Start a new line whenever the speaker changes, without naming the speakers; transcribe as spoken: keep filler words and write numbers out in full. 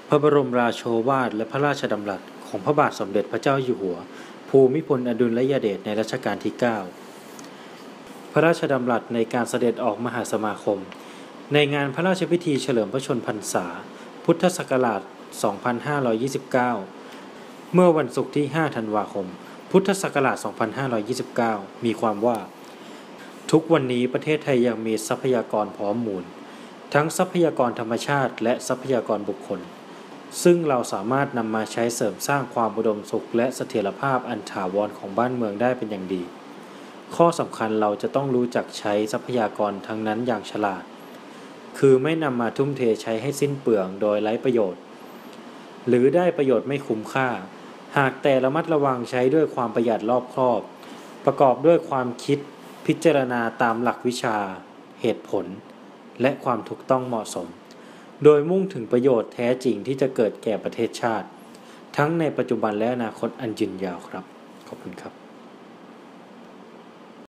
พระบรมราโชวาทและพระราชดำรัสของพระบาทสมเด็จพระเจ้าอยู่หัวภูมิพลอดุลยเดชในรัชกาลที่ เก้า พระราชดำรัสในการเสด็จออกมหาสมาคมในงานพระราชพิธีเฉลิมพระชนมพรรษาพุทธศักราช สองพันห้าร้อยยี่สิบเก้า เมื่อวันศุกร์ที่ ห้า ธันวาคม พุทธศักราช สองพันห้าร้อยยี่สิบเก้า มีความว่าทุกวันนี้ประเทศไทยยังมีทรัพยากรพร้อมมูลทั้งทรัพยากรธรรมชาติและทรัพยากรบุคคลซึ่งเราสามารถนำมาใช้เสริมสร้างความอุดมสุขและเสถียรภาพอันถาวรของบ้านเมืองได้เป็นอย่างดีข้อสำคัญเราจะต้องรู้จักใช้ทรัพยากรทั้งนั้นอย่างฉลาดคือไม่นำมาทุ่มเทใช้ให้สิ้นเปลืองโดยไร้ประโยชน์หรือได้ประโยชน์ไม่คุ้มค่าหากแต่ระมัดระวังใช้ด้วยความประหยัดรอบคอบประกอบด้วยความคิดพิจารณาตามหลักวิชาเหตุผลและความถูกต้องเหมาะสมโดยมุ่งถึงประโยชน์แท้จริงที่จะเกิดแก่ประเทศชาติทั้งในปัจจุบันและอนาคตอันยืนยาวครับขอบคุณครับ